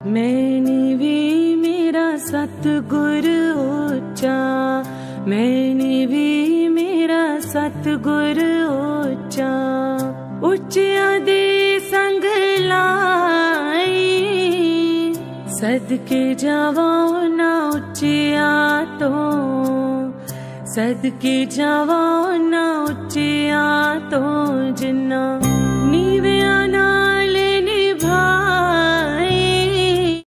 मैंने भी मेरा सतगुर ऊंचा, मैंने भी मेरा सतगुर ऊंचा, उच्चियां दे संग लाई, सदके जावा ना उच्चिया तो, सदके जावा ना